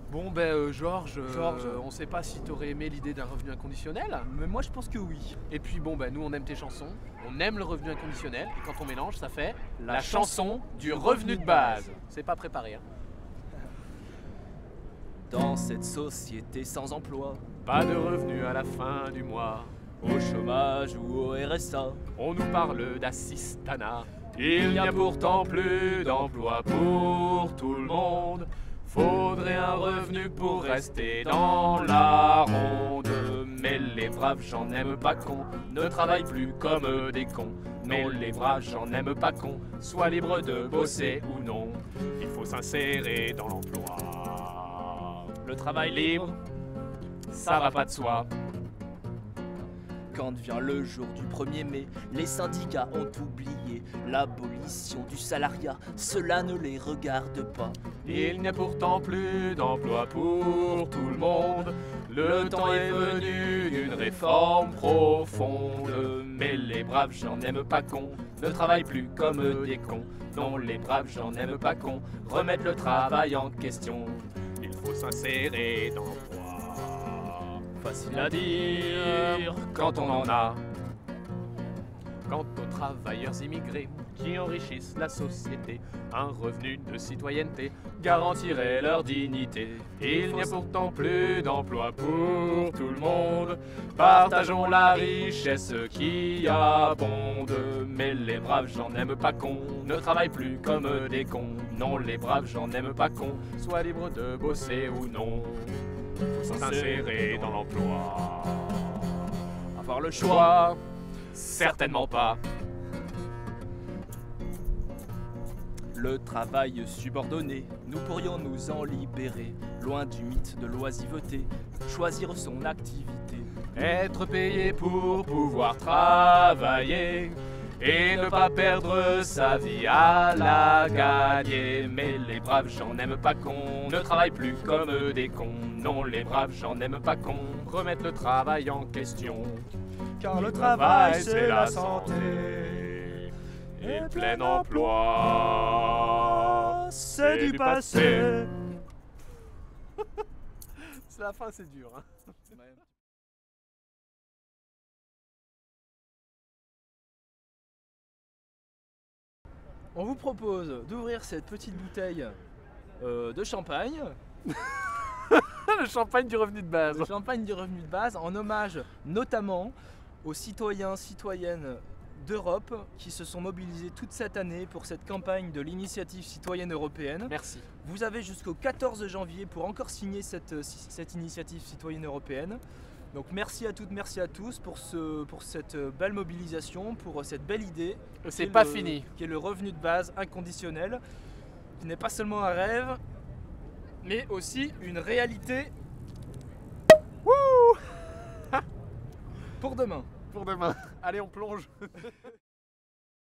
Bon Georges, on sait pas si t'aurais aimé l'idée d'un revenu inconditionnel. Mais moi je pense que oui. Et puis bon nous on aime tes chansons, on aime le revenu inconditionnel, et quand on mélange ça fait la chanson du revenu de base. C'est pas préparé hein. Dans cette société sans emploi, Pas de revenu à la fin du mois, au chômage ou au RSA, on nous parle d'assistanat. Il n'y a pourtant plus d'emploi pour tout le monde. Faudrait un revenu pour rester dans la ronde. Mais les braves gens n'aiment pas qu'on ne travaille plus comme des cons. Mais les braves gens n'aiment pas qu'on soit libre de bosser ou non. Il faut s'insérer dans l'emploi. Le travail libre, ça va pas de soi. quand vient le jour du 1er mai, les syndicats ont oublié l'abolition du salariat, cela ne les regarde pas. Il n'y a pourtant plus d'emploi pour tout le monde. Le temps est venu d'une réforme profonde. Mais les braves gens n'aiment pas qu'on ne travaille plus comme des cons. Non, les braves gens n'aiment pas qu'on remette le travail en question. Il faut s'insérer dans l'emploi. Facile à dire quand on en a. Quant aux travailleurs immigrés qui enrichissent la société, un revenu de citoyenneté garantirait leur dignité. Il n'y a pourtant plus d'emploi pour tout le monde. Partageons la richesse qui abonde. Mais les braves gens n'aiment pas qu'on ne travaille plus comme des cons. Non, les braves gens n'aiment pas qu'on soit libre de bosser ou non. Faut s'insérer dans l'emploi. Avoir le choix, certainement pas. Le travail subordonné, nous pourrions nous en libérer, loin du mythe de l'oisiveté, choisir son activité. Être payé pour pouvoir travailler et ne pas perdre sa vie à la gagner. Mais les braves gens n'aiment pas qu'on ne travaille plus comme des cons. Non, les braves gens n'aiment pas qu'on remette le travail en question. Car le travail c'est la santé et le plein emploi, c'est du passé. C'est la fin, c'est dur. Hein. On vous propose d'ouvrir cette petite bouteille de champagne. Le champagne du revenu de base. Le champagne du revenu de base, en hommage notamment aux citoyens, citoyennes d'Europe qui se sont mobilisés toute cette année pour cette campagne de l'initiative citoyenne européenne. Merci. Vous avez jusqu'au 14 janvier pour encore signer cette initiative citoyenne européenne. Donc merci à toutes, merci à tous pour cette belle mobilisation, pour cette belle idée. C'est pas fini. Qui est le revenu de base inconditionnel, qui n'est pas seulement un rêve, mais aussi une réalité. Wouh pour demain. Pour demain. Allez, on plonge.